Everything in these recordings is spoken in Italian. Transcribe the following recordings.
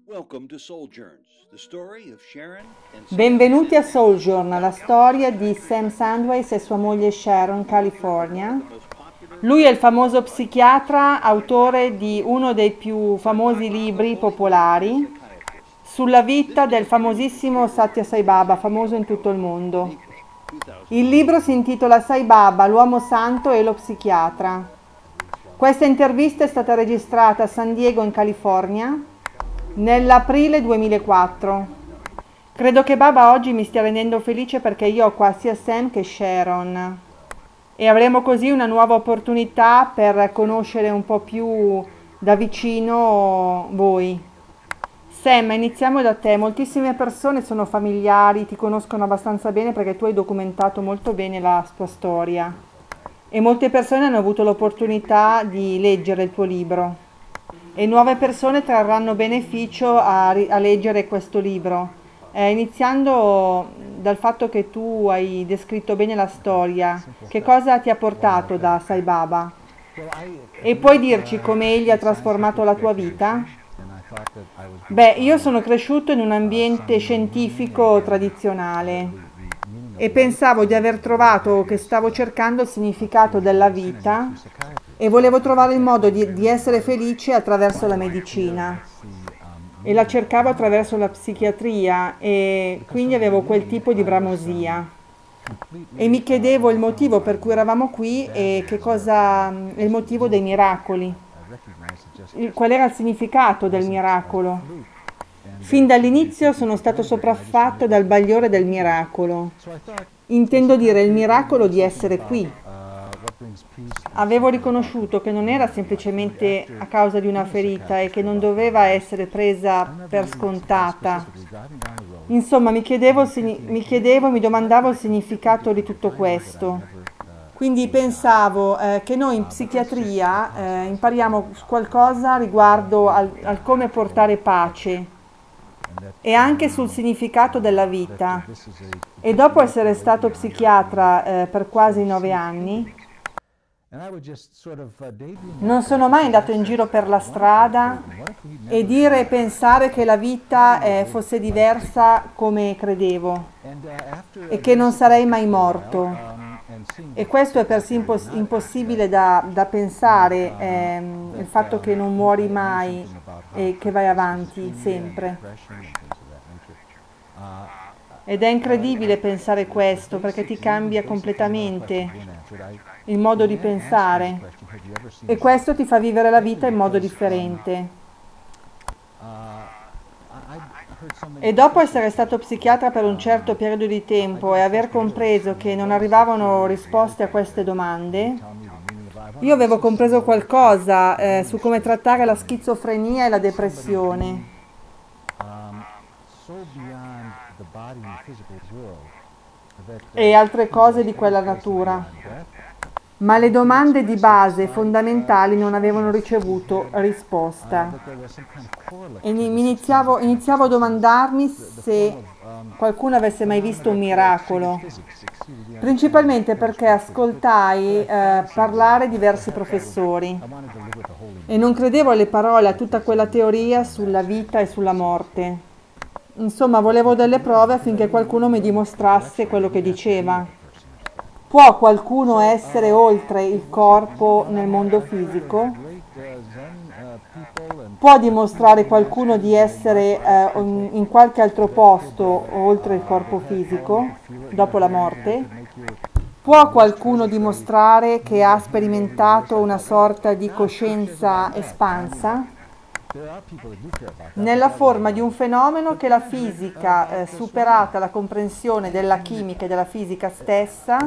Benvenuti a Sojourn, la storia di Sam Sandways e sua moglie Sharon, California. Lui è il famoso psichiatra, autore di uno dei più famosi libri popolari sulla vita del famosissimo Satya Sai Baba, famoso in tutto il mondo. Il libro si intitola Sai Baba, l'uomo santo e lo psichiatra. Questa intervista è stata registrata a San Diego, in California, nell'aprile 2004. Credo che Baba oggi mi stia rendendo felice perché io ho qua sia Sam che Sharon e avremo così una nuova opportunità per conoscere un po' più da vicino voi. Sam, iniziamo da te. Moltissime persone sono familiari, ti conoscono abbastanza bene perché tu hai documentato molto bene la tua storia e molte persone hanno avuto l'opportunità di leggere il tuo libro e nuove persone trarranno beneficio a leggere questo libro. Iniziando dal fatto che tu hai descritto bene la storia, che cosa ti ha portato da Sai Baba? E puoi dirci come egli ha trasformato la tua vita? Beh, io sono cresciuto in un ambiente scientifico tradizionale e pensavo di aver trovato, che stavo cercando il significato della vita e volevo trovare il modo di essere felice attraverso la medicina e la cercavo attraverso la psichiatria e quindi avevo quel tipo di bramosia e mi chiedevo il motivo per cui eravamo qui e che cosa è il motivo dei miracoli, qual era il significato del miracolo. Fin dall'inizio sono stato sopraffatto dal bagliore del miracolo. Intendo dire il miracolo di essere qui. Avevo riconosciuto che non era semplicemente a causa di una ferita e che non doveva essere presa per scontata. Insomma, mi domandavo il significato di tutto questo. Quindi pensavo che noi in psichiatria impariamo qualcosa riguardo al come portare pace e anche sul significato della vita. E dopo essere stato psichiatra per quasi 9 anni, non sono mai andato in giro per la strada e dire e pensare che la vita fosse diversa come credevo e che non sarei mai morto. E questo è persino impossibile da pensare, il fatto che non muori mai e che vai avanti sempre. Ed è incredibile pensare questo perché ti cambia completamente il modo di pensare e questo ti fa vivere la vita in modo differente. E dopo essere stato psichiatra per un certo periodo di tempo e aver compreso che non arrivavano risposte a queste domande, io avevo compreso qualcosa su come trattare la schizofrenia e la depressione. E altre cose di quella natura. Ma le domande di base fondamentali non avevano ricevuto risposta. E iniziavo a domandarmi se qualcuno avesse mai visto un miracolo, principalmente perché ascoltai parlare diversi professori e non credevo alle parole, a tutta quella teoria sulla vita e sulla morte. Insomma, volevo delle prove affinché qualcuno mi dimostrasse quello che diceva. Può qualcuno essere oltre il corpo nel mondo fisico? Può dimostrare qualcuno di essere in qualche altro posto oltre il corpo fisico, dopo la morte? Può qualcuno dimostrare che ha sperimentato una sorta di coscienza espansa? Nella forma di un fenomeno che la fisica, superata la comprensione della chimica e della fisica stessa,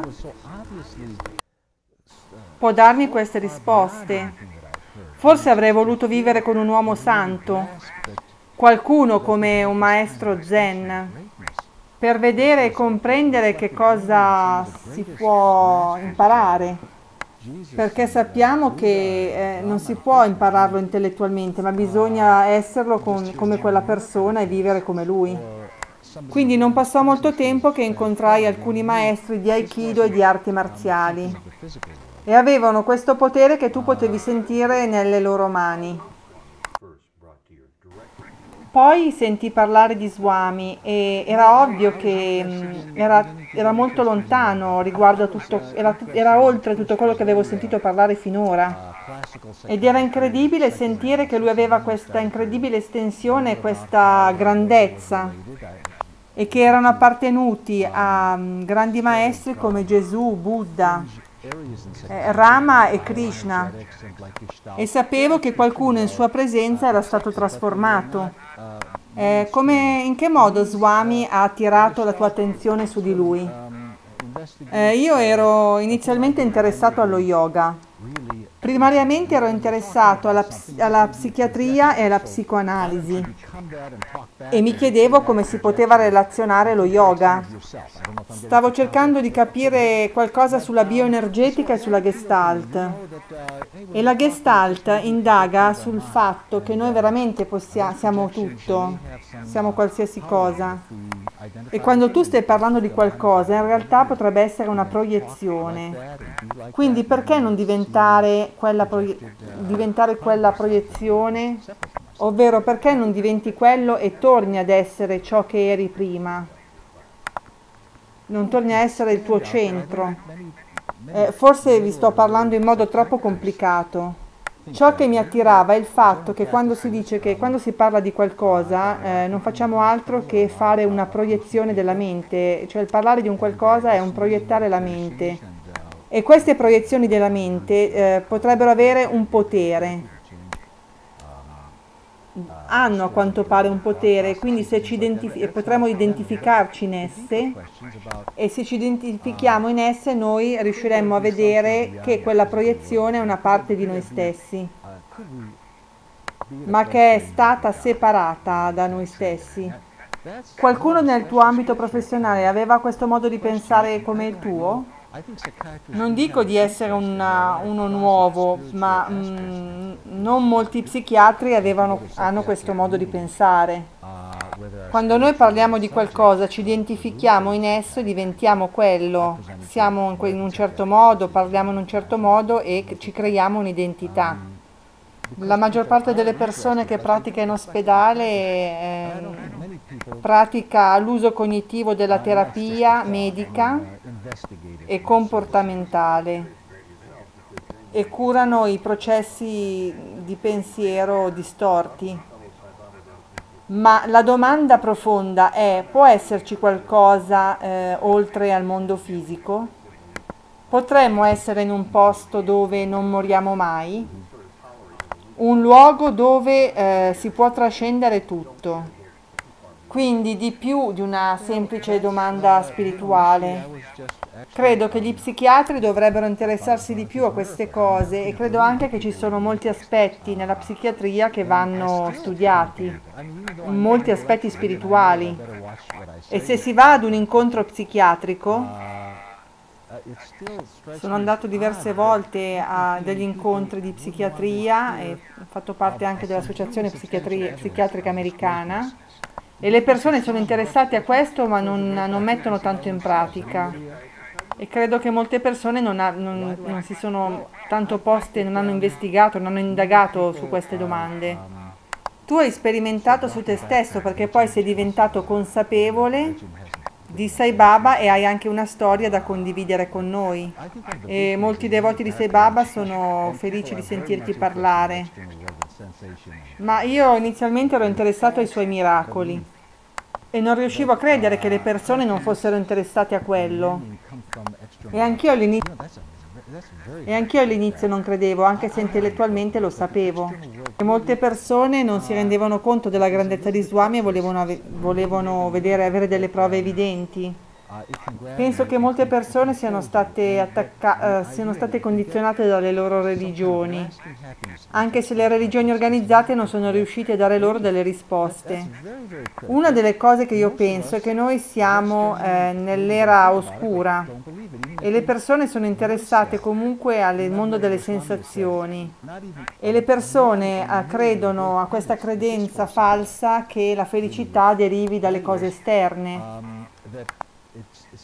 può darmi queste risposte. Forse avrei voluto vivere con un uomo santo, qualcuno come un maestro zen, per vedere e comprendere che cosa si può imparare. Perché sappiamo che non si può impararlo intellettualmente, ma bisogna esserlo come quella persona e vivere come lui. Quindi non passò molto tempo che incontrai alcuni maestri di Aikido e di arti marziali e avevano questo potere che tu potevi sentire nelle loro mani. Poi sentì parlare di Swami e era ovvio che era molto lontano riguardo a tutto, era oltre tutto quello che avevo sentito parlare finora. Ed era incredibile sentire che lui aveva questa incredibile estensione, questa grandezza, e che erano appartenuti a grandi maestri come Gesù, Buddha, Rama e Krishna, e sapevo che qualcuno in sua presenza era stato trasformato. In che modo Swami ha attirato la tua attenzione su di lui? Io ero inizialmente interessato allo yoga. Primariamente ero interessato alla psichiatria e alla psicoanalisi e mi chiedevo come si poteva relazionare lo yoga. Stavo cercando di capire qualcosa sulla bioenergetica e sulla Gestalt. E la Gestalt indaga sul fatto che noi veramente siamo tutto, siamo qualsiasi cosa. E quando tu stai parlando di qualcosa, in realtà potrebbe essere una proiezione. Quindi perché non diventare quella proiezione? Ovvero perché non diventi quello e torni ad essere ciò che eri prima? Non torni a essere il tuo centro. Forse vi sto parlando in modo troppo complicato. Ciò che mi attirava è il fatto che quando si dice che quando si parla di qualcosa non facciamo altro che fare una proiezione della mente, cioè il parlare di un qualcosa è un proiettare la mente, e queste proiezioni della mente potrebbero avere un potere, hanno a quanto pare un potere, quindi se potremmo identificarci in esse, e se ci identifichiamo in esse noi riusciremmo a vedere che quella proiezione è una parte di noi stessi, ma che è stata separata da noi stessi. Qualcuno nel tuo ambito professionale aveva questo modo di pensare come il tuo? Non dico di essere uno nuovo, ma non molti psichiatri hanno questo modo di pensare. Quando noi parliamo di qualcosa, ci identifichiamo in esso e diventiamo quello. Siamo in un certo modo, parliamo in un certo modo e ci creiamo un'identità. La maggior parte delle persone che pratica in ospedale pratica l'uso cognitivo della terapia medica e comportamentale e curano i processi di pensiero distorti. Ma la domanda profonda è: può esserci qualcosa oltre al mondo fisico? Potremmo essere in un posto dove non moriamo mai? Un luogo dove si può trascendere tutto? Quindi di più di una semplice domanda spirituale. Credo che gli psichiatri dovrebbero interessarsi di più a queste cose, e credo anche che ci sono molti aspetti nella psichiatria che vanno studiati, molti aspetti spirituali. E se si va ad un incontro psichiatrico, sono andato diverse volte a degli incontri di psichiatria e ho fatto parte anche dell'Associazione Psichiatrica Americana, e le persone sono interessate a questo ma non mettono tanto in pratica, e credo che molte persone non si sono tanto poste, non hanno investigato, non hanno indagato su queste domande. Tu hai sperimentato su te stesso perché poi sei diventato consapevole di Sai Baba e hai anche una storia da condividere con noi, e molti devoti di Sai Baba sono felici di sentirti parlare. Ma io inizialmente ero interessato ai suoi miracoli e non riuscivo a credere che le persone non fossero interessate a quello, e anch'io all'inizio non credevo, anche se intellettualmente lo sapevo. E molte persone non si rendevano conto della grandezza di Swami e volevano avere delle prove evidenti. Penso che molte persone siano state condizionate dalle loro religioni, anche se le religioni organizzate non sono riuscite a dare loro delle risposte. Una delle cose che io penso è che noi siamo nell'era oscura e le persone sono interessate comunque al mondo delle sensazioni, e le persone credono a questa credenza falsa che la felicità derivi dalle cose esterne.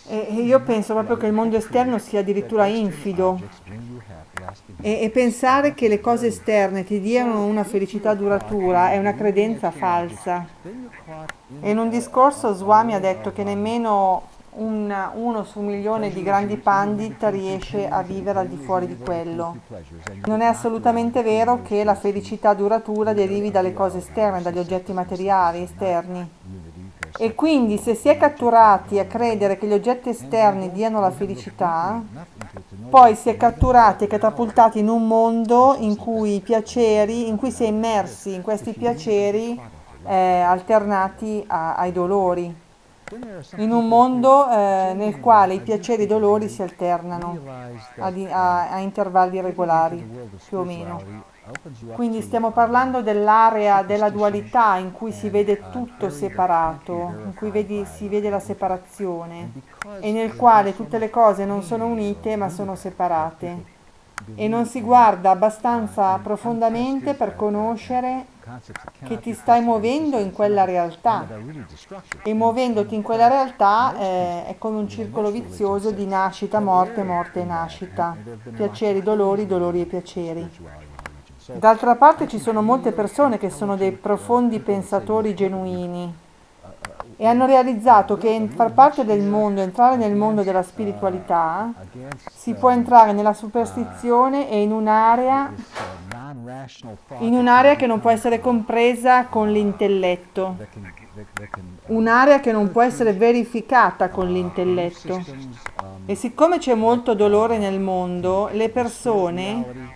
E io penso proprio che il mondo esterno sia addirittura infido e pensare che le cose esterne ti diano una felicità duratura è una credenza falsa. E in un discorso Swami ha detto che nemmeno uno su 1 milione di grandi pandit riesce a vivere al di fuori di quello. Non è assolutamente vero che la felicità duratura derivi dalle cose esterne, dagli oggetti materiali esterni. E quindi se si è catturati a credere che gli oggetti esterni diano la felicità, poi si è catturati e catapultati in un mondo in cui i piaceri, in cui si è immersi in questi piaceri alternati ai dolori, in un mondo nel quale i piaceri e i dolori si alternano a intervalli regolari, più o meno. Quindi stiamo parlando dell'area della dualità in cui si vede tutto separato, in cui si vede la separazione e nel quale tutte le cose non sono unite ma sono separate e non si guarda abbastanza profondamente per conoscere che ti stai muovendo in quella realtà e muovendoti in quella realtà è come un circolo vizioso di nascita, morte, morte e nascita, piaceri, dolori e piaceri. D'altra parte ci sono molte persone che sono dei profondi pensatori genuini e hanno realizzato che far parte del mondo, entrare nel mondo della spiritualità, si può entrare nella superstizione e in un'area che non può essere compresa con l'intelletto, un'area che non può essere verificata con l'intelletto. E siccome c'è molto dolore nel mondo, le persone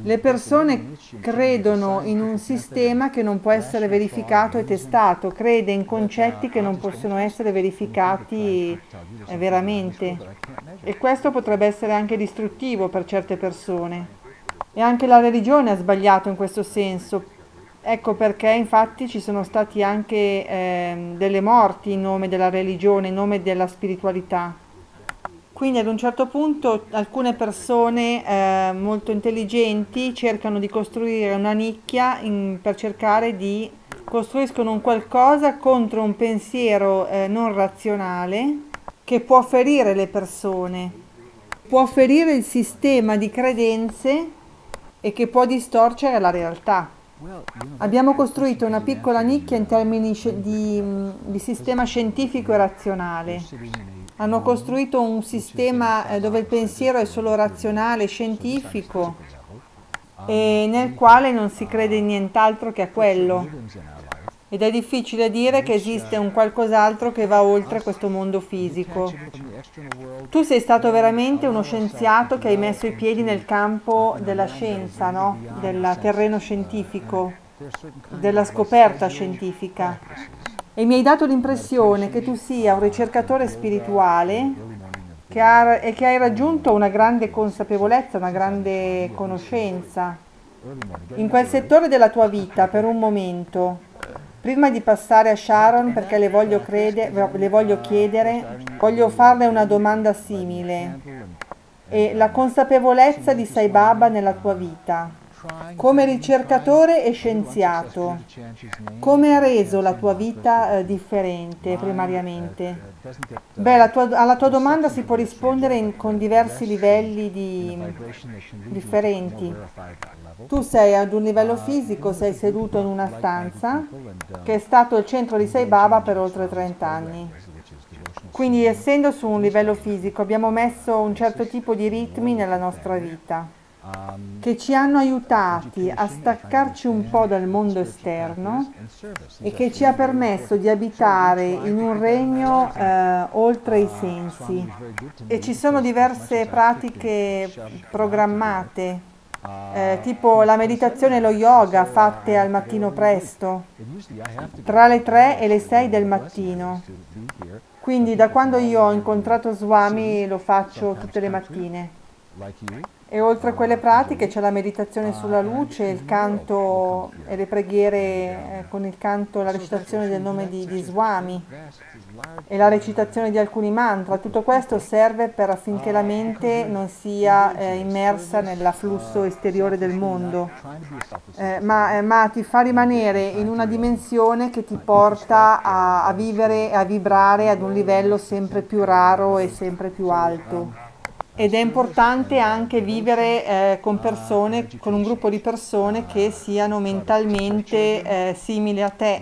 credono in un sistema che non può essere verificato e testato, crede in concetti che non possono essere verificati veramente. E questo potrebbe essere anche distruttivo per certe persone. E anche la religione ha sbagliato in questo senso. Ecco perché infatti ci sono stati anche delle morti in nome della religione, in nome della spiritualità. Quindi ad un certo punto alcune persone molto intelligenti cercano di costruire una nicchia per cercare di costruiscono un qualcosa contro un pensiero non razionale che può ferire le persone, può ferire il sistema di credenze e che può distorcere la realtà. Abbiamo costruito una piccola nicchia in termini di sistema scientifico e razionale. Hanno costruito un sistema dove il pensiero è solo razionale e scientifico e nel quale non si crede in nient'altro che a quello. Ed è difficile dire che esiste un qualcos'altro che va oltre questo mondo fisico. Tu sei stato veramente uno scienziato che hai messo i piedi nel campo della scienza, no? Del terreno scientifico, della scoperta scientifica. E mi hai dato l'impressione che tu sia un ricercatore spirituale e che hai raggiunto una grande consapevolezza, una grande conoscenza. In quel settore della tua vita, per un momento, prima di passare a Sharon, perché le voglio chiedere, voglio farle una domanda simile. E la consapevolezza di Sai Baba nella tua vita, come ricercatore e scienziato, come ha reso la tua vita differente primariamente? Beh, alla tua domanda si può rispondere con diversi livelli differenti. Tu sei ad un livello fisico, sei seduto in una stanza che è stato il centro di Sai Baba per oltre 30 anni. Quindi, essendo su un livello fisico, abbiamo messo un certo tipo di ritmi nella nostra vita che ci hanno aiutati a staccarci un po' dal mondo esterno e che ci ha permesso di abitare in un regno oltre i sensi. E ci sono diverse pratiche programmate, tipo la meditazione e lo yoga fatte al mattino presto, tra le 3 e le 6 del mattino. Quindi da quando io ho incontrato Swami lo faccio tutte le mattine. E oltre a quelle pratiche c'è la meditazione sulla luce, il canto e le preghiere con il canto e la recitazione del nome di Swami e la recitazione di alcuni mantra. Tutto questo serve affinché la mente non sia immersa nell'afflusso esteriore del mondo, ma ti fa rimanere in una dimensione che ti porta a vivere e a vibrare ad un livello sempre più raro e sempre più alto. Ed è importante anche vivere con persone, con un gruppo di persone che siano mentalmente simili a te,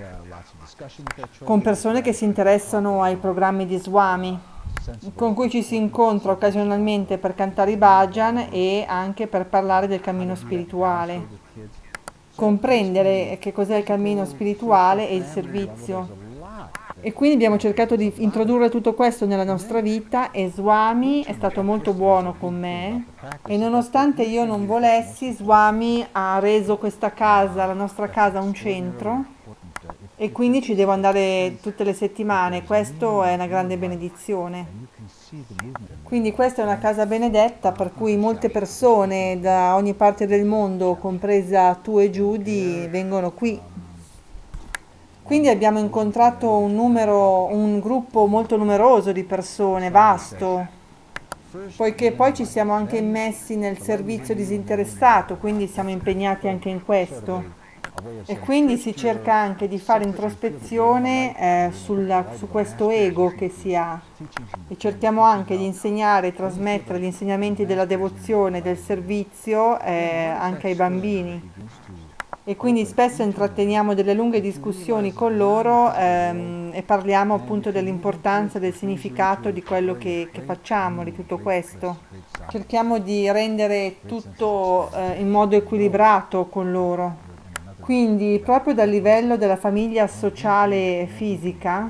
con persone che si interessano ai programmi di Swami, con cui ci si incontra occasionalmente per cantare i bhajan e anche per parlare del cammino spirituale, comprendere che cos'è il cammino spirituale e il servizio. E quindi abbiamo cercato di introdurre tutto questo nella nostra vita e Swami è stato molto buono con me e nonostante io non volessi, Swami ha reso questa casa, la nostra casa, un centro e quindi ci devo andare tutte le settimane. Questo è una grande benedizione. Quindi questa è una casa benedetta per cui molte persone da ogni parte del mondo, compresa tu e Judy, vengono qui. Quindi abbiamo incontrato un gruppo molto numeroso di persone, vasto, poiché poi ci siamo anche immessi nel servizio disinteressato, quindi siamo impegnati anche in questo. E quindi si cerca anche di fare introspezione su questo ego che si ha e cerchiamo anche di insegnare e trasmettere gli insegnamenti della devozione, del servizio anche ai bambini. E quindi spesso intratteniamo delle lunghe discussioni con loro e parliamo appunto dell'importanza, del significato di quello che facciamo, di tutto questo. Cerchiamo di rendere tutto in modo equilibrato con loro. Quindi proprio dal livello della famiglia sociale e fisica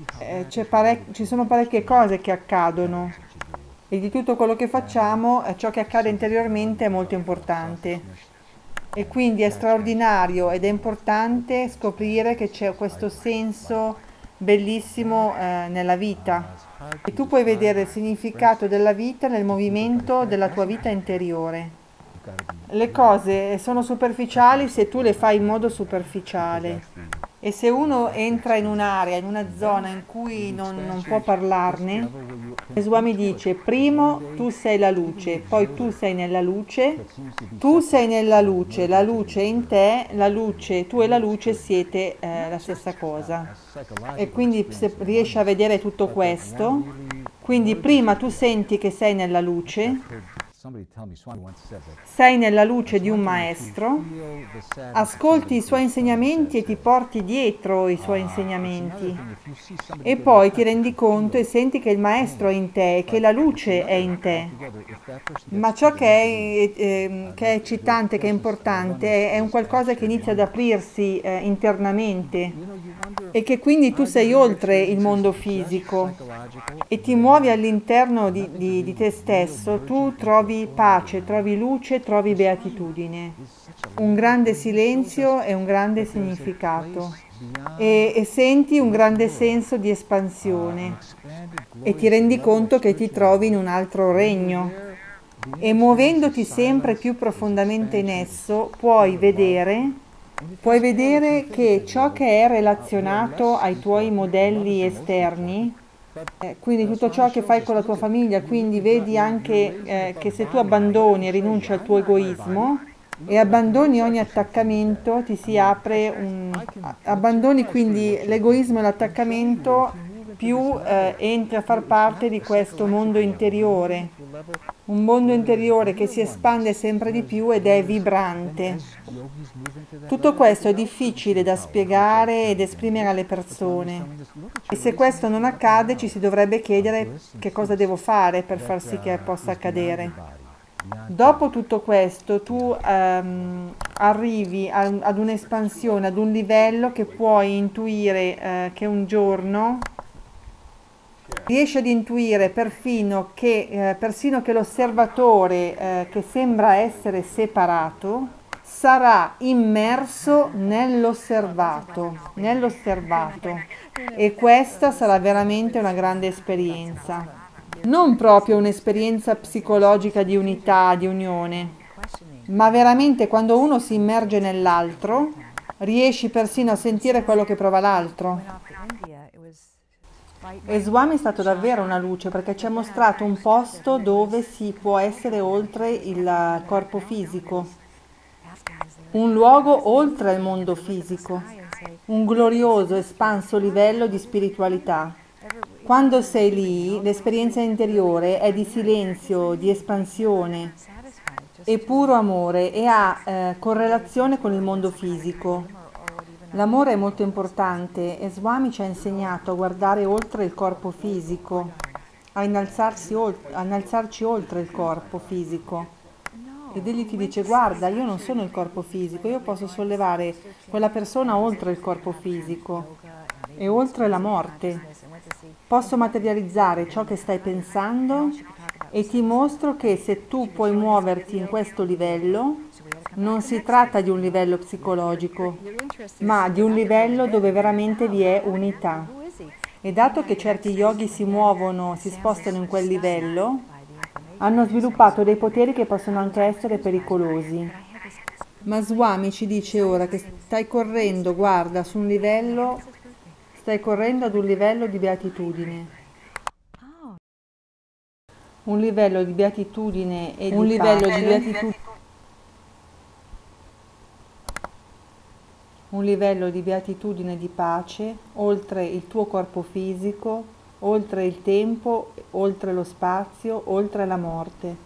ci sono parecchie cose che accadono e di tutto quello che facciamo ciò che accade interiormente è molto importante. E quindi è straordinario ed è importante scoprire che c'è questo senso bellissimo nella vita. E tu puoi vedere il significato della vita nel movimento della tua vita interiore. Le cose sono superficiali se tu le fai in modo superficiale. E se uno entra in un'area, in una zona in cui non può parlarne, Swami dice: primo tu sei la luce, poi tu sei nella luce, tu sei nella luce, la luce è in te, la luce, tu e la luce siete la stessa cosa. E quindi se riesci a vedere tutto questo, quindi prima tu senti che sei nella luce, sei nella luce di un maestro, ascolti i suoi insegnamenti e ti porti dietro i suoi insegnamenti e poi ti rendi conto e senti che il maestro è in te e che la luce è in te. Ma ciò che è eccitante, che è importante, è un qualcosa che inizia ad aprirsi internamente e che quindi tu sei oltre il mondo fisico e ti muovi all'interno di te stesso, tu trovi pace, trovi luce, trovi beatitudine, un grande silenzio e un grande significato e senti un grande senso di espansione e ti rendi conto che ti trovi in un altro regno e muovendoti sempre più profondamente in esso puoi vedere che ciò che è relazionato ai tuoi modelli esterni, quindi tutto ciò che fai con la tua famiglia, quindi vedi anche che se tu abbandoni e rinunci al tuo egoismo e abbandoni ogni attaccamento, ti si apre abbandoni quindi l'egoismo e l'attaccamento, più entri a far parte di questo mondo interiore, un mondo interiore che si espande sempre di più ed è vibrante. Tutto questo è difficile da spiegare ed esprimere alle persone e se questo non accade ci si dovrebbe chiedere che cosa devo fare per far sì che possa accadere. Dopo tutto questo tu arrivi ad un'espansione, ad un livello che puoi intuire che un giorno riesci ad intuire persino che l'osservatore che sembra essere separato sarà immerso nell'osservato e questa sarà veramente una grande esperienza. Non proprio un'esperienza psicologica di unità, di unione, ma veramente quando uno si immerge nell'altro, riesci persino a sentire quello che prova l'altro. E Swami è stato davvero una luce perché ci ha mostrato un posto dove si può essere oltre il corpo fisico, un luogo oltre il mondo fisico, un glorioso, espanso livello di spiritualità. Quando sei lì, l'esperienza interiore è di silenzio, di espansione e puro amore e ha correlazione con il mondo fisico. L'amore è molto importante e Swami ci ha insegnato a guardare oltre il corpo fisico, a innalzarci oltre il corpo fisico. Ed egli ti dice: guarda, io non sono il corpo fisico, io posso sollevare quella persona oltre il corpo fisico e oltre la morte. Posso materializzare ciò che stai pensando e ti mostro che se tu puoi muoverti in questo livello, non si tratta di un livello psicologico, ma di un livello dove veramente vi è unità. E dato che certi yogi si muovono, si spostano in quel livello, hanno sviluppato dei poteri che possono anche essere pericolosi. Ma Swami ci dice ora che stai correndo, guarda, su un livello, stai correndo ad un livello di beatitudine. Un livello di beatitudine e un livello di beatitudine. Un livello di beatitudine e di pace oltre il tuo corpo fisico, oltre il tempo, oltre lo spazio, oltre la morte.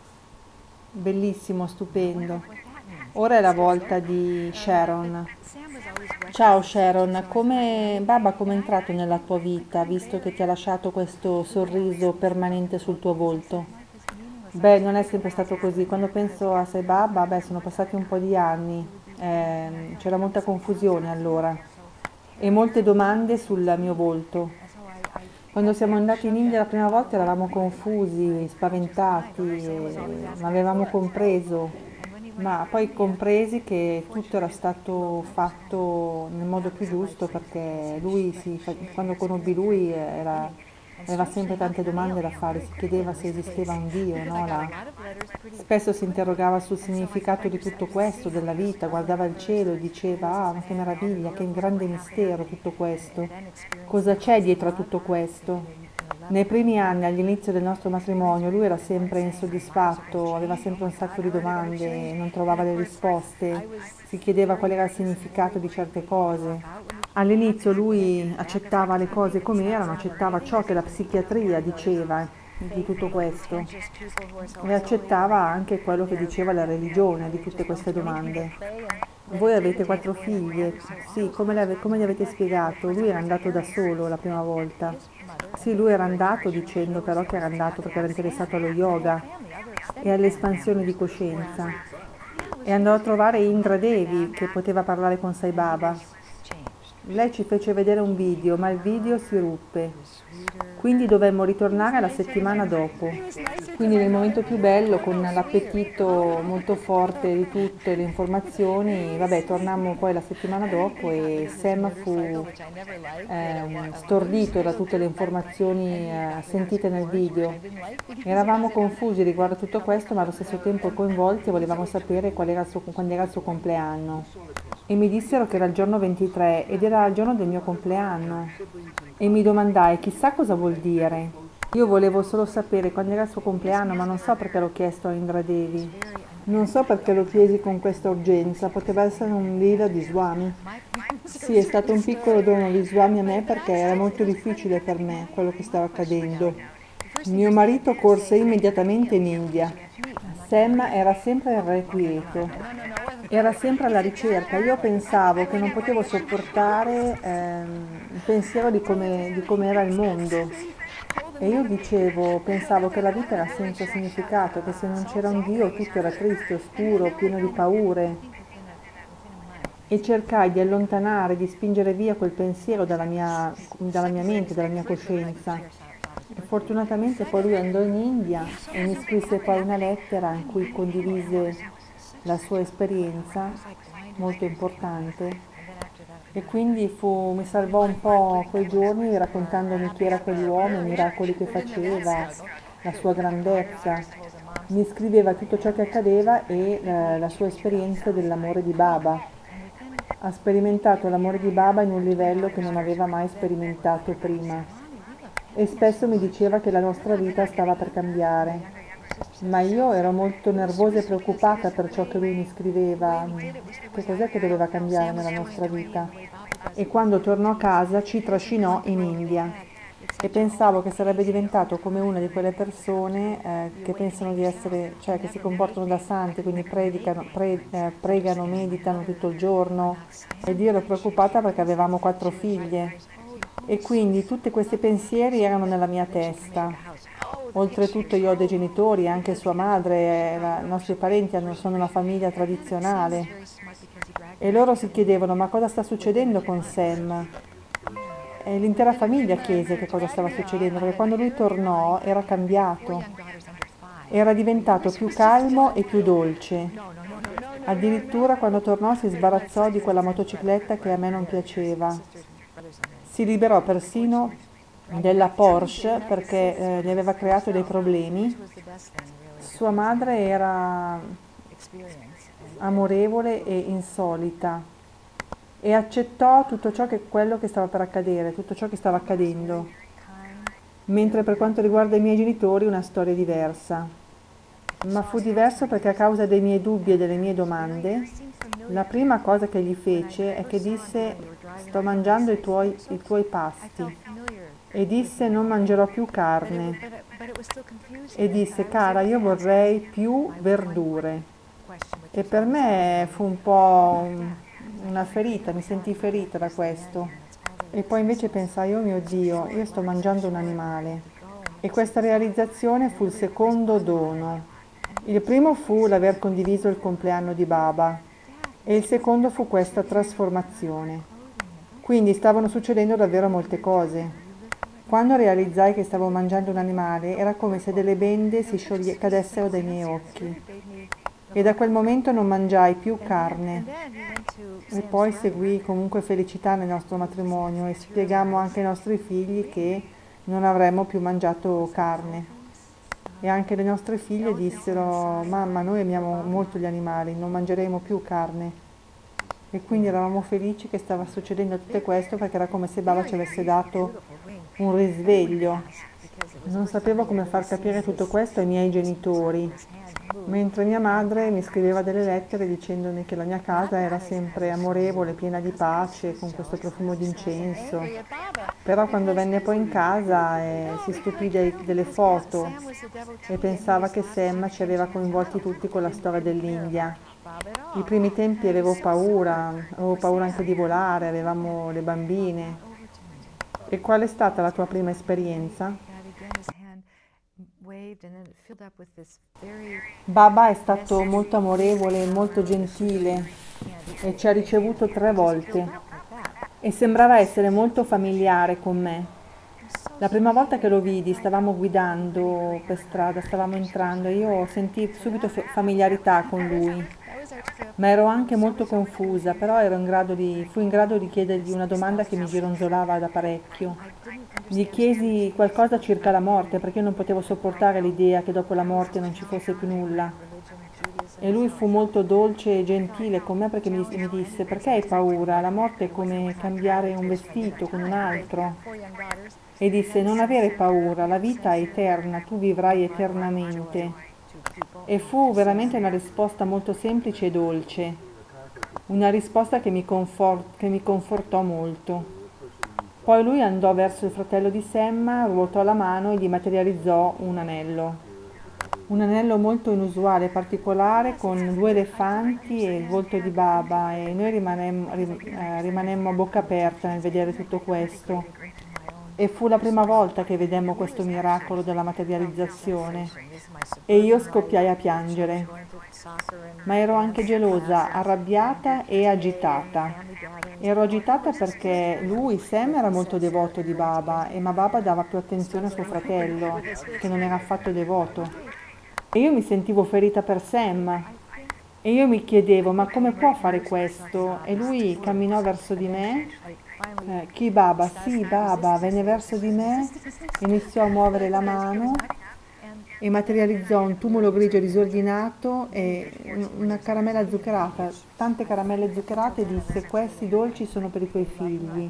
Bellissimo, stupendo. Ora è la volta di Sharon. Ciao Sharon, come Baba come è entrato nella tua vita, visto che ti ha lasciato questo sorriso permanente sul tuo volto? Beh, non è sempre stato così. Quando penso a Sai Baba, sono passati un po' di anni, c'era molta confusione allora e molte domande sul mio volto. Quando siamo andati in India la prima volta eravamo confusi, spaventati, non avevamo compreso, ma poi compresi che tutto era stato fatto nel modo più giusto perché quando conobbi lui aveva sempre tante domande da fare, si chiedeva se esisteva un Dio, no? Spesso si interrogava sul significato di tutto questo, della vita, guardava il cielo e diceva: ah, ma che meraviglia, che grande mistero tutto questo, cosa c'è dietro a tutto questo? Nei primi anni, all'inizio del nostro matrimonio, lui era sempre insoddisfatto, aveva sempre un sacco di domande, non trovava le risposte, si chiedeva qual era il significato di certe cose. All'inizio lui accettava le cose come erano, accettava ciò che la psichiatria diceva di tutto questo e accettava anche quello che diceva la religione di tutte queste domande. Voi avete 4 figlie, sì, come gli avete spiegato? Lui era andato da solo la prima volta. Sì, lui era andato dicendo però che era andato perché era interessato allo yoga e all'espansione di coscienza. E andò a trovare Indra Devi che poteva parlare con Sai Baba. Lei ci fece vedere un video, ma il video si ruppe. Quindi dovemmo ritornare la settimana dopo. Quindi nel momento più bello, con l'appetito molto forte di tutte le informazioni, tornammo poi la settimana dopo e Sam fu stordito da tutte le informazioni sentite nel video. Eravamo confusi riguardo a tutto questo, ma allo stesso tempo coinvolti e volevamo sapere quando era il suo compleanno. E mi dissero che era il giorno 23 ed era il giorno del mio compleanno. E mi domandai, chissà cosa vuol dire. Io volevo solo sapere quando era il suo compleanno, ma non so perché l'ho chiesto a Indra Devi. Non so perché lo chiesi con questa urgenza, poteva essere un lila di Swami. Sì, è stato un piccolo dono di Swami a me perché era molto difficile per me quello che stava accadendo. Mio marito corse immediatamente in India. Sam era sempre irrequieto. Era sempre alla ricerca. Io pensavo che non potevo sopportare il pensiero di come era il mondo. E io pensavo che la vita era senza significato, che se non c'era un Dio tutto era triste, oscuro, pieno di paure. E cercai di allontanare, di spingere via quel pensiero dalla mia mente, dalla mia coscienza. E fortunatamente poi lui andò in India e mi scrisse poi una lettera in cui condivise la sua esperienza molto importante E quindi mi salvò un po' quei giorni raccontandomi chi era quell'uomo, i miracoli che faceva, la sua grandezza. Mi scriveva tutto ciò che accadeva e la sua esperienza dell'amore di Baba. Ha sperimentato l'amore di Baba in un livello che non aveva mai sperimentato prima e spesso mi diceva che la nostra vita stava per cambiare. Ma io ero molto nervosa e preoccupata per ciò che lui mi scriveva, che cos'è che doveva cambiare nella nostra vita. E quando tornò a casa ci trascinò in India e pensavo che sarebbe diventato come una di quelle persone che pensano di essere, cioè che si comportano da santi, quindi pregano, meditano tutto il giorno. Ed io ero preoccupata perché avevamo 4 figlie e quindi tutti questi pensieri erano nella mia testa. Oltretutto io ho dei genitori, anche sua madre, i nostri parenti sono una famiglia tradizionale e loro si chiedevano ma cosa sta succedendo con Sam? E l'intera famiglia chiese che cosa stava succedendo perché quando lui tornò era cambiato, era diventato più calmo e più dolce. Addirittura quando tornò si sbarazzò di quella motocicletta che a me non piaceva. Si liberò persino della Porsche perché gli aveva creato dei problemi. Sua madre era amorevole e insolita e accettò tutto ciò quello che stava per accadere, tutto ciò che stava accadendo. Mentre per quanto riguarda i miei genitori una storia diversa. Ma fu diverso perché a causa dei miei dubbi e delle mie domande, la prima cosa che gli fece è che disse sto mangiando i tuoi pasti e disse non mangerò più carne e disse cara io vorrei più verdure e per me fu un po' una ferita, mi sentii ferita da questo e poi invece pensai oh mio Dio io sto mangiando un animale e questa realizzazione fu il secondo dono. Il primo fu l'aver condiviso il compleanno di Baba e il secondo fu questa trasformazione. Quindi stavano succedendo davvero molte cose. Quando realizzai che stavo mangiando un animale era come se delle bende cadessero dai miei occhi e da quel momento non mangiai più carne e poi seguì comunque felicità nel nostro matrimonio e spiegammo anche ai nostri figli che non avremmo più mangiato carne. E anche le nostre figlie dissero mamma noi amiamo molto gli animali, non mangeremo più carne e quindi eravamo felici che stava succedendo tutto questo perché era come se Baba ci avesse dato un risveglio. Non sapevo come far capire tutto questo ai miei genitori, mentre mia madre mi scriveva delle lettere dicendomi che la mia casa era sempre amorevole, piena di pace, con questo profumo di incenso. Però quando venne poi in casa si stupì delle foto e pensava che Sam ci aveva coinvolti tutti con la storia dell'India. I primi tempi avevo paura anche di volare, avevamo le bambine. E qual è stata la tua prima esperienza? Baba è stato molto amorevole, molto gentile e ci ha ricevuto 3 volte e sembrava essere molto familiare con me. La prima volta che lo vidi stavamo guidando per strada, stavamo entrando e io sentii subito familiarità con lui, ma ero anche molto confusa, però fui in grado di chiedergli una domanda che mi gironzolava da parecchio. Gli chiesi qualcosa circa la morte, perché io non potevo sopportare l'idea che dopo la morte non ci fosse più nulla. E lui fu molto dolce e gentile con me perché mi disse, perché hai paura? La morte è come cambiare un vestito con un altro. E disse, non avere paura, la vita è eterna, tu vivrai eternamente. E fu veramente una risposta molto semplice e dolce, una risposta che mi confortò molto. Poi lui andò verso il fratello di Sam, ruotò la mano e gli materializzò un anello molto inusuale, particolare, con 2 elefanti e il volto di Baba e noi rimanemmo a bocca aperta nel vedere tutto questo. E fu la prima volta che vedemmo questo miracolo della materializzazione e io scoppiai a piangere, ma ero anche gelosa, arrabbiata e agitata. Ero agitata perché lui, Sam, era molto devoto di Baba, ma Baba dava più attenzione a suo fratello, che non era affatto devoto. E io mi sentivo ferita per Sam E io mi chiedevo, ma come può fare questo? E lui camminò verso di me. Chi Baba? Sì, Baba, venne verso di me, iniziò a muovere la mano e materializzò un tumulo grigio disordinato e una caramella zuccherata, tante caramelle zuccherate, e disse: questi dolci sono per i tuoi figli.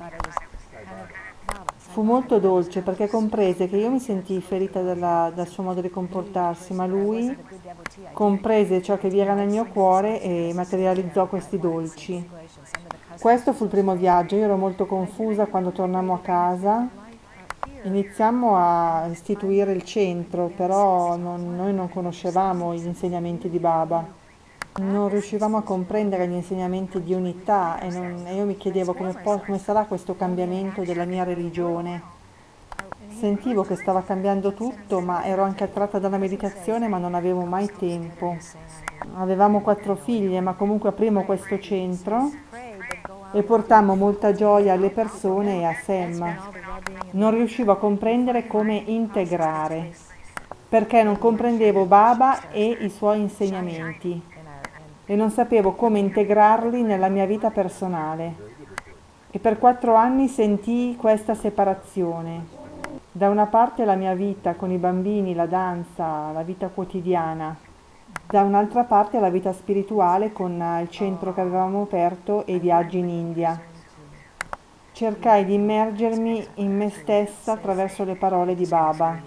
Fu molto dolce perché comprese che io mi sentii ferita dal suo modo di comportarsi, ma lui comprese ciò che vi era nel mio cuore e materializzò questi dolci. Questo fu il primo viaggio, io ero molto confusa quando tornammo a casa. Iniziammo a istituire il centro, però noi non conoscevamo gli insegnamenti di Baba. Non riuscivamo a comprendere gli insegnamenti di unità e io mi chiedevo come sarà questo cambiamento della mia religione. Sentivo che stava cambiando tutto, ma ero anche attratta dalla meditazione, ma non avevo mai tempo. Avevamo 4 figlie, ma comunque aprimmo questo centro e portammo molta gioia alle persone e a Sam. Non riuscivo a comprendere come integrare, perché non comprendevo Baba e i suoi insegnamenti e non sapevo come integrarli nella mia vita personale. E per 4 anni sentii questa separazione. Da una parte la mia vita con i bambini, la danza, la vita quotidiana, da un'altra parte la vita spirituale con il centro che avevamo aperto e i viaggi in India. Cercai di immergermi in me stessa attraverso le parole di Baba.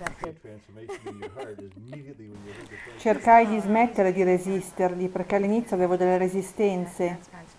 Cercai di smettere di resistergli perché all'inizio avevo delle resistenze,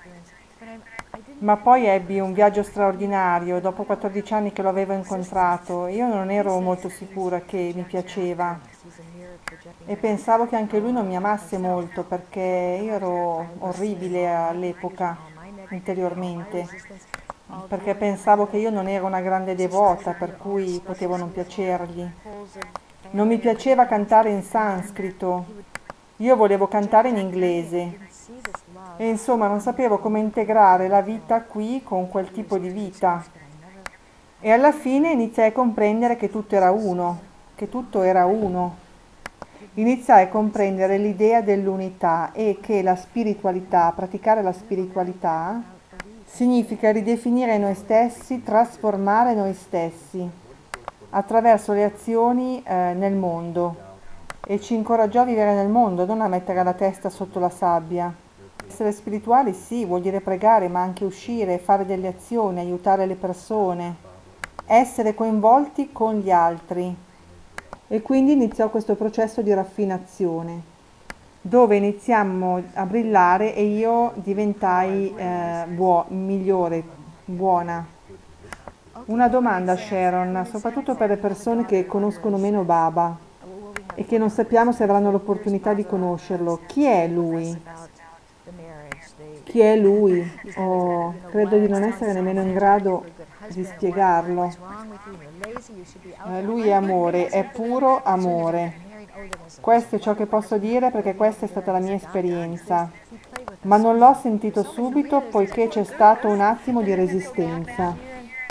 ma poi ebbi un viaggio straordinario. Dopo 14 anni che lo avevo incontrato, io non ero molto sicura che mi piaceva e pensavo che anche lui non mi amasse molto perché io ero orribile all'epoca interiormente, perché pensavo che io non ero una grande devota, per cui potevo non piacergli. Non mi piaceva cantare in sanscrito, io volevo cantare in inglese e insomma non sapevo come integrare la vita qui con quel tipo di vita. E alla fine iniziai a comprendere che tutto era uno, che tutto era uno. Iniziai a comprendere l'idea dell'unità e che la spiritualità, praticare la spiritualità, significa ridefinire noi stessi, trasformare noi stessi attraverso le azioni nel mondo e ci incoraggiò a vivere nel mondo, non a mettere la testa sotto la sabbia. Essere spirituali sì, vuol dire pregare, ma anche uscire, fare delle azioni, aiutare le persone, essere coinvolti con gli altri. E quindi iniziò questo processo di raffinazione, dove iniziammo a brillare e io diventai migliore, buona. Una domanda, Sharon, soprattutto per le persone che conoscono meno Baba e che non sappiamo se avranno l'opportunità di conoscerlo. Chi è lui? Chi è lui? Oh, credo di non essere nemmeno in grado di spiegarlo. Lui è amore, è puro amore. Questo è ciò che posso dire perché questa è stata la mia esperienza. Ma non l'ho sentito subito poiché c'è stato un attimo di resistenza.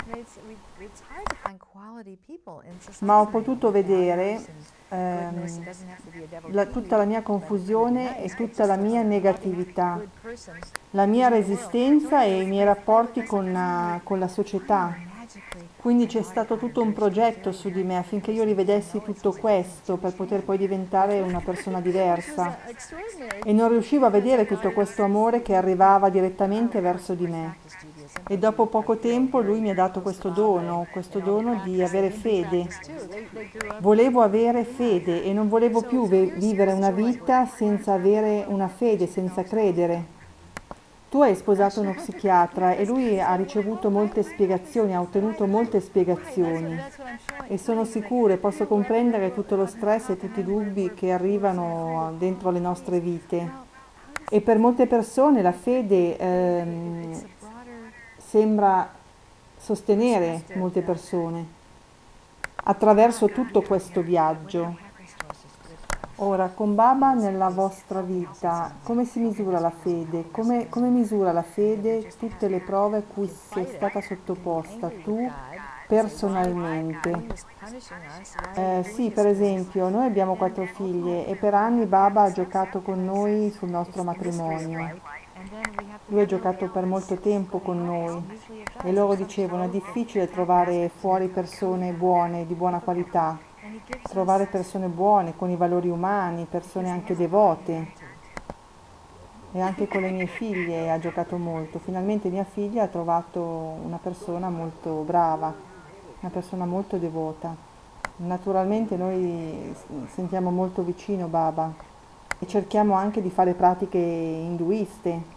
Ma ho potuto vedere tutta la mia confusione e tutta la mia negatività, la mia resistenza e i miei rapporti con la società. Quindi c'è stato tutto un progetto su di me affinché io rivedessi tutto questo per poter poi diventare una persona diversa. E non riuscivo a vedere tutto questo amore che arrivava direttamente verso di me. E dopo poco tempo lui mi ha dato questo dono di avere fede. Volevo avere fede e non volevo più vivere una vita senza avere una fede, senza credere. Tu hai sposato uno psichiatra e lui ha ricevuto molte spiegazioni, ha ottenuto molte spiegazioni e sono sicura, posso comprendere tutto lo stress e tutti i dubbi che arrivano dentro le nostre vite. E per molte persone la fede sembra sostenere molte persone attraverso tutto questo viaggio. Ora, con Baba nella vostra vita, come si misura la fede? Come misura la fede tutte le prove a cui sei stata sottoposta tu personalmente. Sì, per esempio, noi abbiamo 4 figlie e per anni Baba ha giocato con noi sul nostro matrimonio. Lui ha giocato per molto tempo con noi e loro dicevano è difficile trovare fuori persone buone, di buona qualità, trovare persone buone, con i valori umani, persone anche devote. E anche con le mie figlie ha giocato molto. Finalmente mia figlia ha trovato una persona molto brava, una persona molto devota. Naturalmente noi sentiamo molto vicino Baba e cerchiamo anche di fare pratiche induiste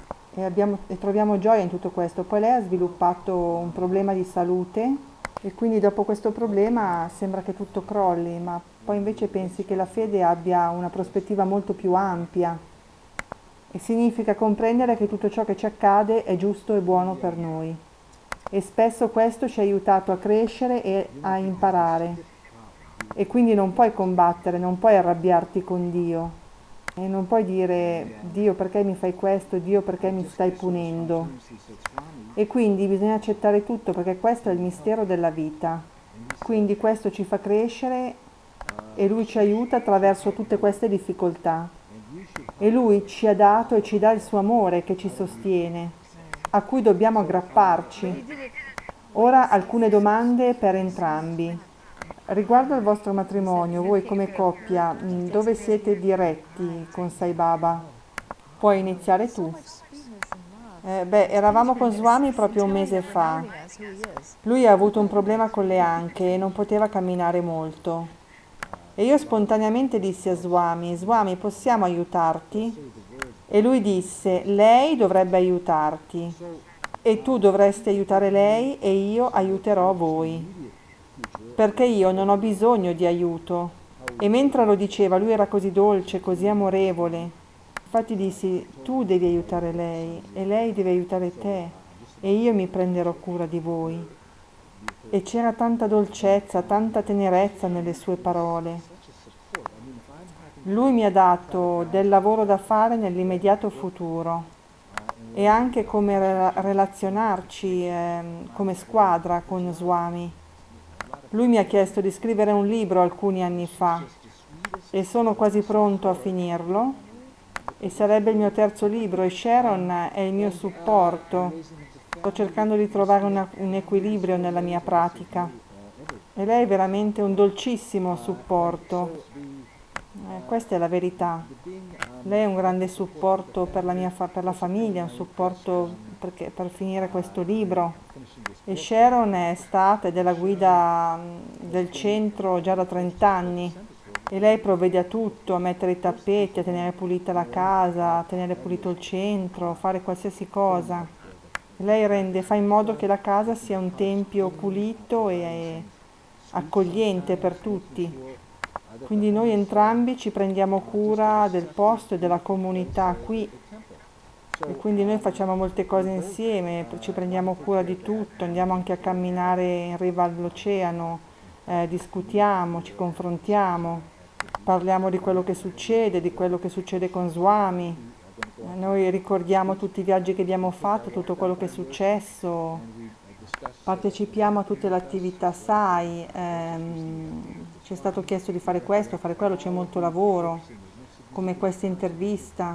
e troviamo gioia in tutto questo. Poi lei ha sviluppato un problema di salute e quindi dopo questo problema sembra che tutto crolli, ma poi invece pensi che la fede abbia una prospettiva molto più ampia e significa comprendere che tutto ciò che ci accade è giusto e buono per noi. E spesso questo ci ha aiutato a crescere e a imparare. E quindi non puoi combattere, non puoi arrabbiarti con Dio. E non puoi dire, Dio perché mi fai questo, Dio perché mi stai punendo. E quindi bisogna accettare tutto perché questo è il mistero della vita. Quindi questo ci fa crescere e Lui ci aiuta attraverso tutte queste difficoltà. E Lui ci ha dato e ci dà il suo amore che ci sostiene, a cui dobbiamo aggrapparci. Ora alcune domande per entrambi. Riguardo al vostro matrimonio, voi come coppia, dove siete diretti con Sai Baba? Puoi iniziare tu. Eravamo con Swami proprio un mese fa. Lui ha avuto un problema con le anche e non poteva camminare molto. E io spontaneamente dissi a Swami, Swami, possiamo aiutarti? E lui disse, lei dovrebbe aiutarti e tu dovresti aiutare lei e io aiuterò voi, perché io non ho bisogno di aiuto. E mentre lo diceva, lui era così dolce, così amorevole. Infatti dissi, tu devi aiutare lei e lei deve aiutare te e io mi prenderò cura di voi. E c'era tanta dolcezza, tanta tenerezza nelle sue parole. Lui mi ha dato del lavoro da fare nell'immediato futuro e anche come relazionarci come squadra con Swami. Lui mi ha chiesto di scrivere un libro alcuni anni fa e sono quasi pronto a finirlo e sarebbe il mio terzo libro e Sharon è il mio supporto. Sto cercando di trovare un equilibrio nella mia pratica e lei è veramente un dolcissimo supporto. Questa è la verità. Lei è un grande supporto per per la famiglia, un supporto per finire questo libro. E Sharon è stata ed è la guida del centro già da 30 anni. E lei provvede a tutto, a mettere i tappeti, a tenere pulita la casa, a tenere pulito il centro, a fare qualsiasi cosa. Lei fa in modo che la casa sia un tempio pulito e accogliente per tutti. Quindi noi entrambi ci prendiamo cura del posto e della comunità qui e quindi noi facciamo molte cose insieme, ci prendiamo cura di tutto, andiamo anche a camminare in riva all'oceano, discutiamo, ci confrontiamo, parliamo di quello che succede con Swami, noi ricordiamo tutti i viaggi che abbiamo fatto, tutto quello che è successo, partecipiamo a tutte le attività SAI, ci è stato chiesto di fare questo, fare quello, c'è molto lavoro, come questa intervista,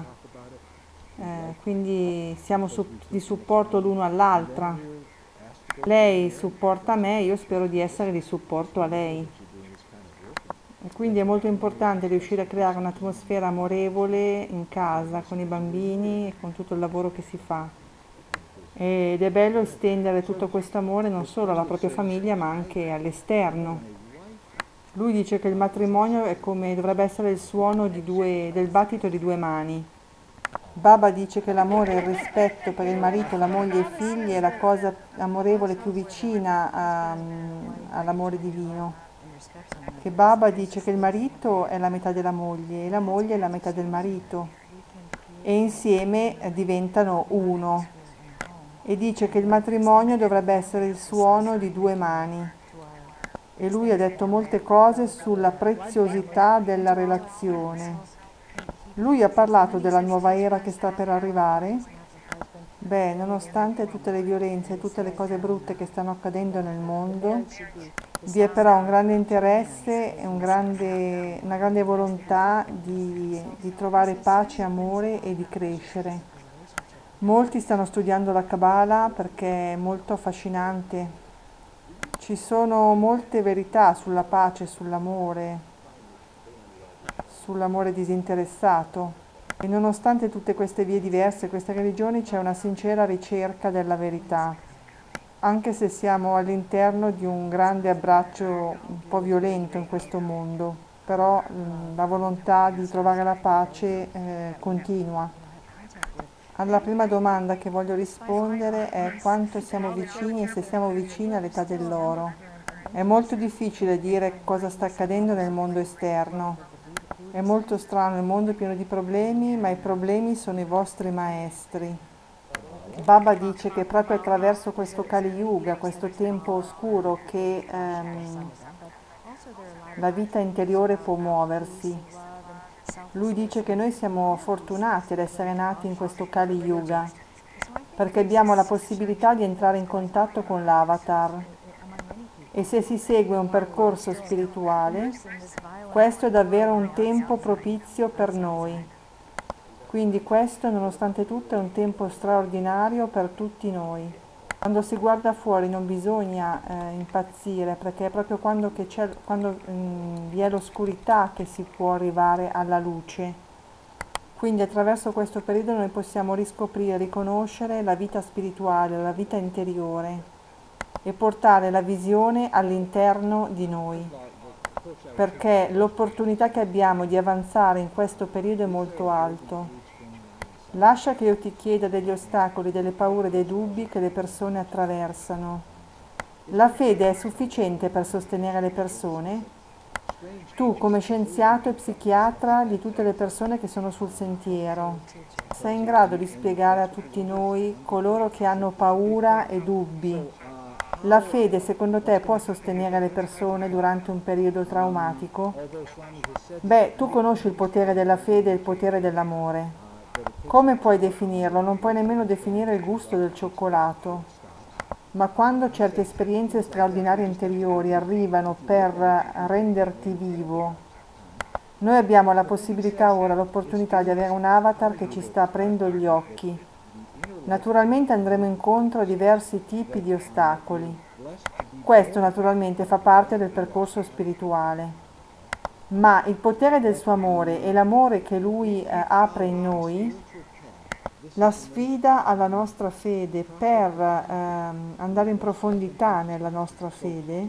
quindi siamo di supporto l'uno all'altra. Lei supporta me, io spero di essere di supporto a lei. E quindi è molto importante riuscire a creare un'atmosfera amorevole in casa, con i bambini e con tutto il lavoro che si fa. Ed è bello estendere tutto questo amore non solo alla propria famiglia ma anche all'esterno. Lui dice che il matrimonio è come dovrebbe essere il suono del battito di 2 mani. Baba dice che l'amore e il rispetto per il marito, la moglie e i figli è la cosa amorevole più vicina all'amore divino. Che Baba dice che il marito è la metà della moglie e la moglie è la metà del marito e insieme diventano uno. E dice che il matrimonio dovrebbe essere il suono di 2 mani. E lui ha detto molte cose sulla preziosità della relazione. Lui ha parlato della nuova era che sta per arrivare. Beh, nonostante tutte le violenze e tutte le cose brutte che stanno accadendo nel mondo, vi è però un grande interesse e una grande volontà di trovare pace, amore e di crescere. Molti stanno studiando la Kabbalah perché è molto affascinante. Ci sono molte verità sulla pace, sull'amore disinteressato. E nonostante tutte queste vie diverse, queste religioni, c'è una sincera ricerca della verità, anche se siamo all'interno di un grande abbraccio un po' violento in questo mondo, però la volontà di trovare la pace continua. Alla prima domanda che voglio rispondere è quanto siamo vicini e se siamo vicini all'età dell'oro. È molto difficile dire cosa sta accadendo nel mondo esterno. È molto strano, il mondo è pieno di problemi, ma i problemi sono i vostri maestri. Baba dice che proprio attraverso questo Kali Yuga, questo tempo oscuro, che la vita interiore può muoversi. Lui dice che noi siamo fortunati ad essere nati in questo Kali Yuga, perché abbiamo la possibilità di entrare in contatto con l'avatar. E se si segue un percorso spirituale, questo è davvero un tempo propizio per noi. Quindi questo, nonostante tutto, è un tempo straordinario per tutti noi. Quando si guarda fuori non bisogna impazzire, perché è proprio quando vi è l'oscurità che si può arrivare alla luce. Quindi attraverso questo periodo noi possiamo riscoprire, riconoscere la vita spirituale, la vita interiore e portare la visione all'interno di noi, perché l'opportunità che abbiamo di avanzare in questo periodo è molto alto. Lascia che io ti chieda degli ostacoli, delle paure, dei dubbi che le persone attraversano. La fede è sufficiente per sostenere le persone? Tu, come scienziato e psichiatra di tutte le persone che sono sul sentiero, sei in grado di spiegare a tutti noi, coloro che hanno paura e dubbi, la fede secondo te può sostenere le persone durante un periodo traumatico? Beh, tu conosci il potere della fede e il potere dell'amore. Come puoi definirlo? Non puoi nemmeno definire il gusto del cioccolato. Ma quando certe esperienze straordinarie interiori arrivano per renderti vivo, noi abbiamo la possibilità ora, l'opportunità di avere un avatar che ci sta aprendo gli occhi. Naturalmente andremo incontro a diversi tipi di ostacoli. Questo naturalmente fa parte del percorso spirituale. Ma il potere del suo amore e l'amore che lui apre in noi, la sfida alla nostra fede per andare in profondità nella nostra fede,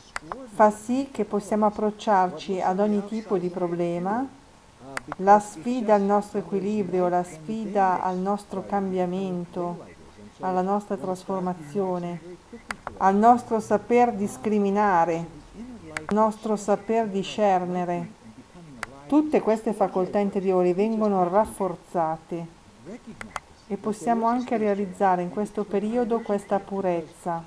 fa sì che possiamo approcciarci ad ogni tipo di problema. La sfida al nostro equilibrio, la sfida al nostro cambiamento, alla nostra trasformazione, al nostro saper discriminare, al nostro saper discernere. Tutte queste facoltà interiori vengono rafforzate e possiamo anche realizzare in questo periodo questa purezza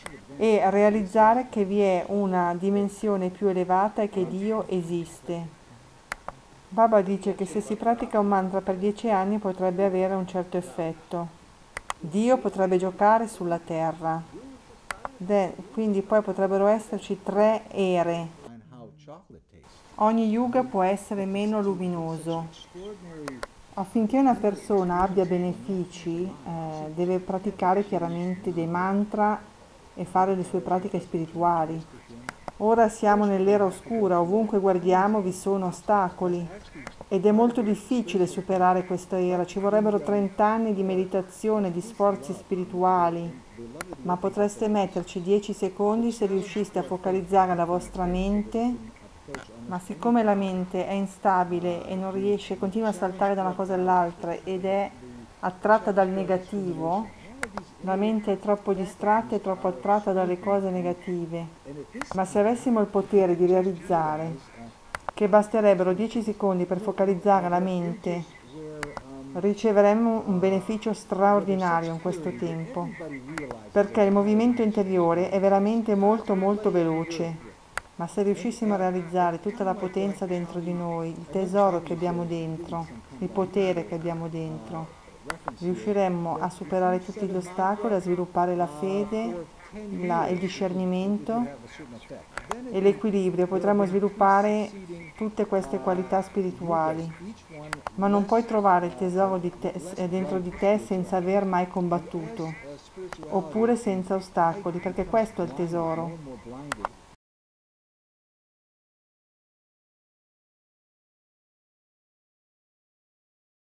e realizzare che vi è una dimensione più elevata e che Dio esiste. Baba dice che se si pratica un mantra per 10 anni potrebbe avere un certo effetto. Dio potrebbe giocare sulla terra. Quindi poi potrebbero esserci 3 ere. Ogni yuga può essere meno luminoso. Affinché una persona abbia benefici, deve praticare chiaramente dei mantra e fare le sue pratiche spirituali. Ora siamo nell'era oscura, ovunque guardiamo vi sono ostacoli ed è molto difficile superare questa era, ci vorrebbero 30 anni di meditazione, di sforzi spirituali, ma potreste metterci 10 secondi se riusciste a focalizzare la vostra mente, ma siccome la mente è instabile e non riesce, continua a saltare da una cosa all'altra ed è attratta dal negativo, la mente è troppo distratta e troppo attratta dalle cose negative. Ma se avessimo il potere di realizzare che basterebbero 10 secondi per focalizzare la mente, riceveremmo un beneficio straordinario in questo tempo, perché il movimento interiore è veramente molto molto veloce. Ma se riuscissimo a realizzare tutta la potenza dentro di noi, il tesoro che abbiamo dentro, il potere che abbiamo dentro, riusciremmo a superare tutti gli ostacoli, a sviluppare la fede, il discernimento e l'equilibrio. Potremmo sviluppare tutte queste qualità spirituali, ma non puoi trovare il tesoro dentro di te senza aver mai combattuto, oppure senza ostacoli, perché questo è il tesoro.